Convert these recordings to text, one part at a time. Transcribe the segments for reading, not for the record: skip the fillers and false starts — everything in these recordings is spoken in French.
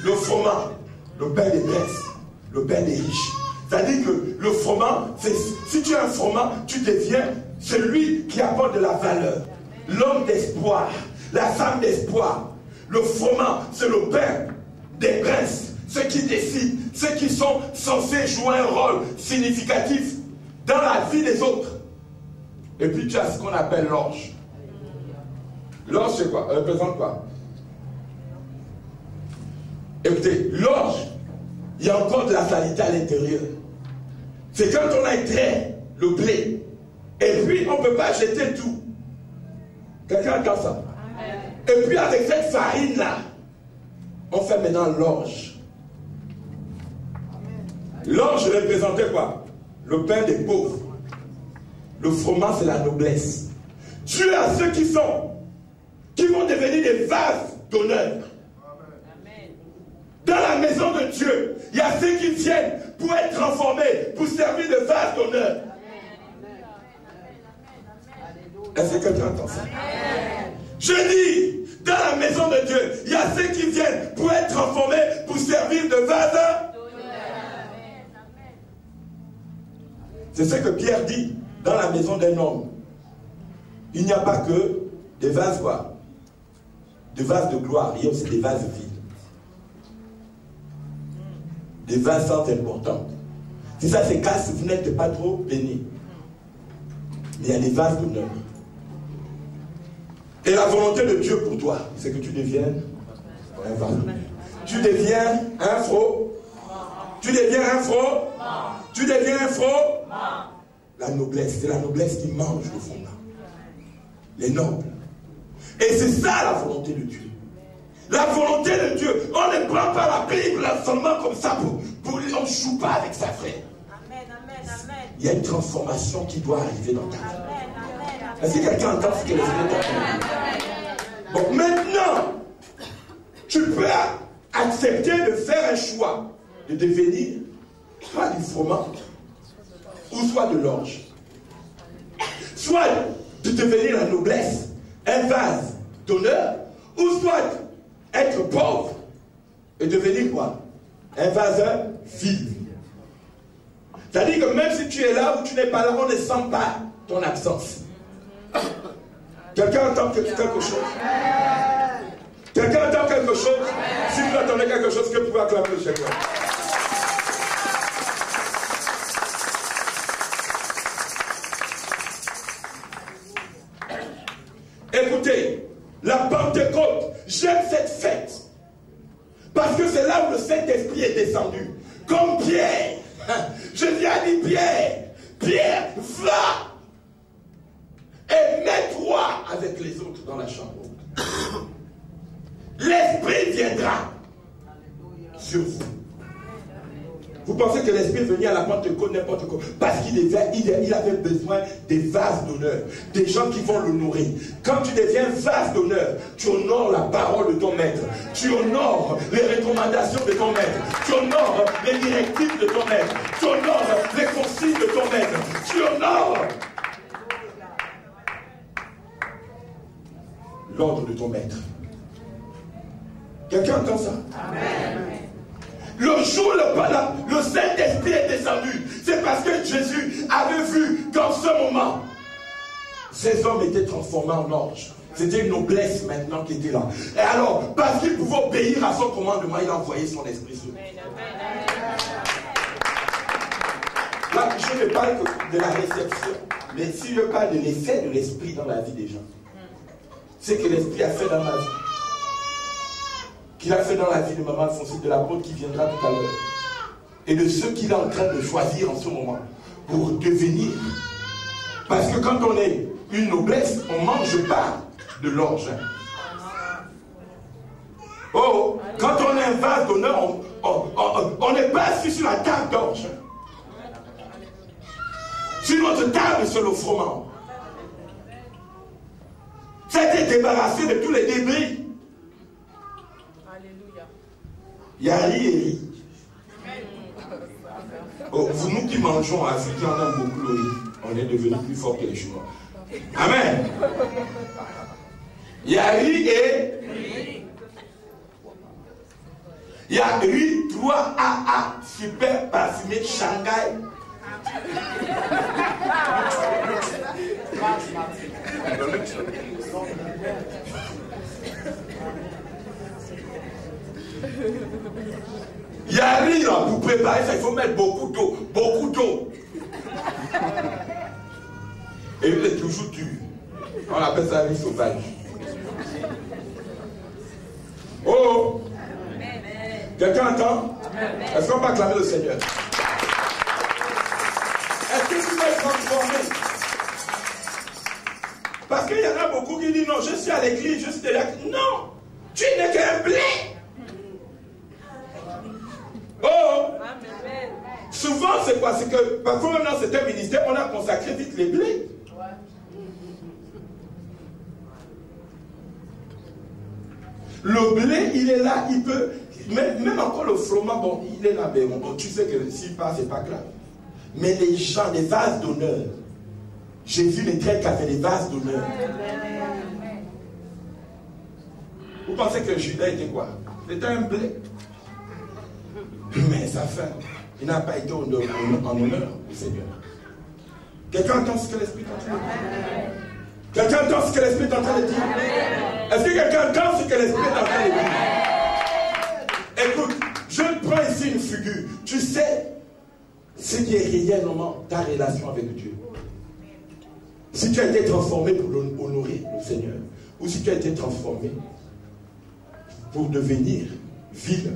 le froment, le pain des princes, le pain des riches. C'est-à-dire que le froment, si tu es un froment, tu deviens celui qui apporte de la valeur. L'homme d'espoir, la femme d'espoir. Le froment, c'est le pain des princes. Ceux qui décident, ceux qui sont censés jouer un rôle significatif dans la vie des autres. Et puis tu as ce qu'on appelle l'orge. L'orge, c'est quoi? Elle représente quoi? Écoutez, l'orge, il y a encore de la saleté à l'intérieur. C'est quand on a extrait le blé. Et puis on ne peut pas jeter tout. Quelqu'un entend ça? Et puis avec cette farine-là, on fait maintenant l'orge. L'orge représentait quoi? Le pain des pauvres. Le froment, c'est la noblesse. Dieu a ceux qui vont devenir des vases d'honneur. Dans la maison de Dieu, il y a ceux qui viennent pour être transformés, pour servir de vases d'honneur. Est-ce que quelqu'un entend ça? Je dis, dans la maison de Dieu, il y a ceux qui viennent pour être transformés, pour servir de vases d'honneur. C'est ce que Pierre dit dans la maison d'un homme. Il n'y a pas que des vases quoi? Des vases de gloire, il y a aussi des vases vides. Des vases sans importance. Si ça se casse, vous n'êtes pas trop béni. Mais il y a des vases d'honneur. Et la volonté de Dieu pour toi, c'est que tu deviennes un vase d'honneur. Tu deviens un faux. Tu deviens un faux. Tu deviens un faux. La noblesse, c'est la noblesse qui mange le fondement. Les nobles. Et c'est ça la volonté de Dieu. La volonté de Dieu. On ne prend pas la Bible seulement comme ça on ne joue pas avec sa frère. Il y a une transformation qui doit arriver dans ta vie. Est-ce que quelqu'un entend ce que les Seigneur t'ont dit? Bon, maintenant, tu peux accepter de faire un choix de devenir soit du froment ou soit de l'orge. Soit de devenir la noblesse, un vase d'honneur, ou soit être pauvre et devenir quoi? Un vase vide. C'est-à-dire que même si tu es là ou tu n'es pas là, on ne sent pas ton absence. Quelqu'un entend quelque chose? Quelqu'un entend quelque chose? Si vous attendez quelque chose, que vous pouvez acclamer le Seigneur. Écoutez, la Pentecôte, j'aime cette fête. Parce que c'est là où le Saint-Esprit est descendu. Comme Pierre. Je viens dire Pierre. Pierre, va. Et mets-toi avec les autres dans la chambre. L'Esprit viendra sur vous. Vous pensez que l'Esprit venait à la Pentecôte n'importe quoi? Parce qu'il avait besoin des vases d'honneur, des gens qui vont le nourrir. Quand tu deviens vase d'honneur, tu honores la parole de ton maître, tu honores les recommandations de ton maître, tu honores les directives de ton maître, tu honores les consignes de ton maître, tu honores l'ordre de ton maître. Quelqu'un entend ça? Amen. Le jour où le Saint-Esprit est descendu, c'est parce que Jésus avait vu qu'en ce moment, ces hommes étaient transformés en orge. C'était une noblesse maintenant qui était là. Et alors, parce qu'il pouvait obéir à son commandement, il a envoyé son esprit sur eux. Là, je ne parle que de la réception. Mais si je parle de l'effet de l'esprit dans la vie des gens, c'est que l'esprit a fait dans ma vie. Qu'il a fait dans la vie de Maman Alphonsine, de l'apôtre qui viendra tout à l'heure, et de ceux qu'il est en train de choisir en ce moment pour devenir. Parce que quand on est une noblesse, on ne mange pas de l'orge. Oh, quand on est un vase d'honneur, on n'est pas assis sur la table d'orge. Sur notre table, c'est le froment. C'était débarrassé de tous les débris. Il y a riz et riz. Oh, vous, nous qui mangeons, Africains, on aime beaucoup le riz. On est devenus plus forts que les Chinois. Amen. Il y a riz et riz. Il y a riz 3AA, super parfumé Shanghai. Il y a riz là, pour préparer ça, il faut mettre beaucoup d'eau, beaucoup d'eau. Et il est toujours dur. On appelle ça riz sauvage. Oh! Quelqu'un entend? Est-ce qu'on peut acclamer le Seigneur? Est-ce que tu vas être transformé? Parce qu'il y en a beaucoup qui disent non, je suis à l'église, je suis là. Non! Tu n'es qu'un blé! Oh! Souvent, c'est quoi? C'est que parfois, même dans certains ministères, on a consacré vite les blés. Le blé, il est là, il peut. Même encore le froment, bon, il est là, mais bon, tu sais que s'il passe, c'est pas grave. Mais les gens, les vases d'honneur, j'ai vu les grecs qui avaient des vases d'honneur. Vous pensez que Judas était quoi? C'était un blé. Mais sa fin, il n'a pas été en honneur au Seigneur. Quelqu'un entend ce que l'Esprit est en train de dire? Quelqu'un entend ce que l'Esprit est en train de dire? Est-ce que quelqu'un entend ce que l'Esprit est en train de dire? Écoute, je prends ici une figure. Tu sais ce qui est réellement ta relation avec Dieu. Si tu as été transformé pour honorer le Seigneur, ou si tu as été transformé pour devenir vil.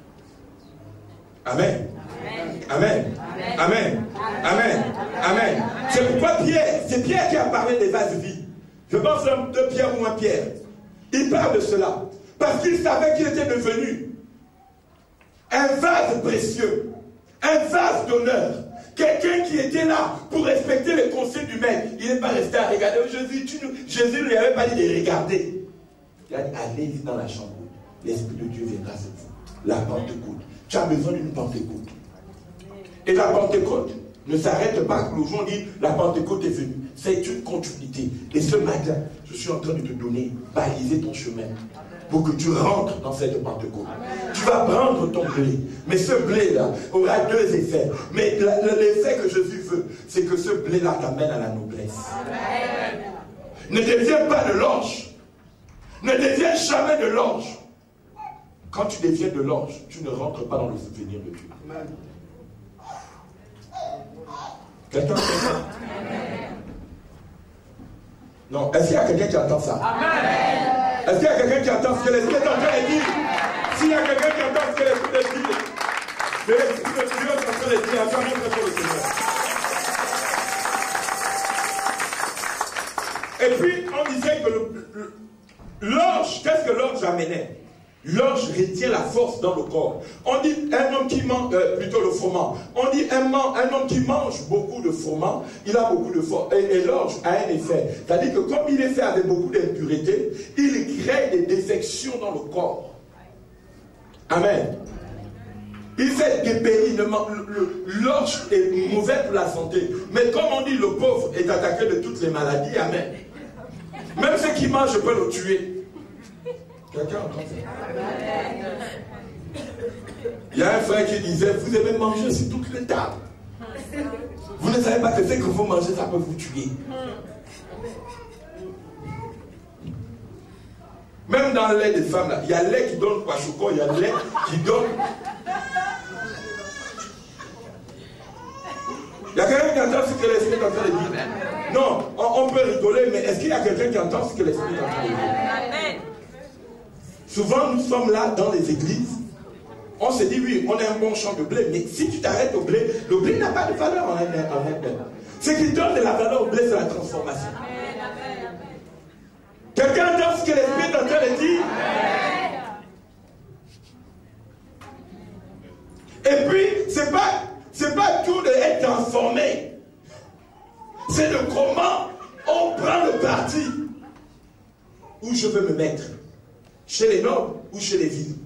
Amen. Amen. Amen. Amen. Amen. C'est pourquoi Pierre, c'est Pierre qui a parlé des vases vides. Je pense de Pierre ou un Pierre. Il parle de cela. Parce qu'il savait qu'il était devenu un vase précieux, un vase d'honneur. Quelqu'un qui était là pour respecter les conseils du maître. Il n'est pas resté à regarder. Jésus ne lui avait pas dit de regarder. Il a dit, allez dans la chambre. L'Esprit de Dieu viendra sur vous. La Pentecôte. Tu as besoin d'une Pentecôte. Et la Pentecôte ne s'arrête pas que le jour dit la Pentecôte est venue. C'est une continuité. Et ce matin, je suis en train de te donner, baliser ton chemin pour que tu rentres dans cette Pentecôte. Tu vas prendre ton blé. Mais ce blé-là aura deux effets. Mais l'effet que Jésus veut, c'est que ce blé-là t'amène à la noblesse. Amen. Ne deviens pas de l'orge. Ne deviens jamais de l'orge. Quand tu deviens de l'orge, tu ne rentres pas dans le souvenir de Dieu. Amen. Quelqu'un entend ça? Non. Est-ce qu'il y a quelqu'un qui entend ça? Amen. Est-ce qu'il y a quelqu'un qui entend ce que l'Esprit est en train de dire? S'il y a quelqu'un qui entend ce que l'Esprit est en train de dire, mais l'Esprit de Dieu est en train de dire, attends, montre pour le Seigneur. Et puis, on disait que l'orge, qu'est-ce que l'orge amenait? L'orge retient la force dans le corps. On dit un homme qui mange, plutôt le froment. On dit un homme qui mange beaucoup de froment, il a beaucoup de force. Et l'orge a un effet. C'est-à-dire que comme il est fait avec beaucoup d'impuretés, il crée des défections dans le corps. Amen. Il fait dépérir. L'orge est mauvais pour la santé. Mais comme on dit, le pauvre est attaqué de toutes les maladies. Amen. Même ceux qui mangent peuvent le tuer. Quelqu'un entend ça? Il y a un frère qui disait, vous aimez manger sur toutes les tables. Vous ne savez pas que ce que vous mangez, ça peut vous tuer. Même dans le lait des femmes, il y a le lait qui donne Kwashiorkor, il y a le lait qui donne... Il y a quelqu'un qui entend ce que l'Esprit est en train de dire? Non, on peut rigoler, mais est-ce qu'il y a quelqu'un qui entend ce que l'Esprit est en train de dire? Souvent, nous sommes là dans les églises. On se dit, oui, on a un bon champ de blé. Mais si tu t'arrêtes au blé, le blé n'a pas de valeur en elle-même. Ce qui donne de la valeur au blé, c'est la transformation. Quelqu'un entend ce que l'Esprit est en train de dire? Et puis, c'est pas tout d'être transformé. C'est de comment on prend le parti où je veux me mettre. Chez les nobles ou chez les villes.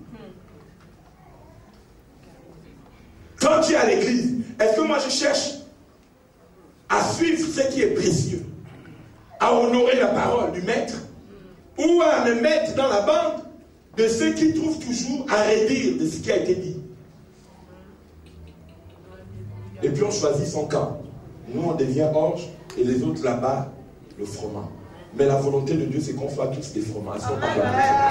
Quand tu es à l'église, est-ce que moi je cherche à suivre ce qui est précieux, à honorer la parole du maître, ou à me mettre dans la bande de ceux qui trouvent toujours à redire de ce qui a été dit. Et puis on choisit son camp. Nous on devient orge et les autres là-bas le froment. Mais la volonté de Dieu c'est qu'on soit tous des froments. Est-ce qu'on parle de ça?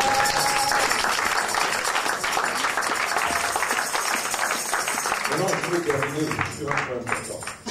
Maintenant je vais terminer sur un point important.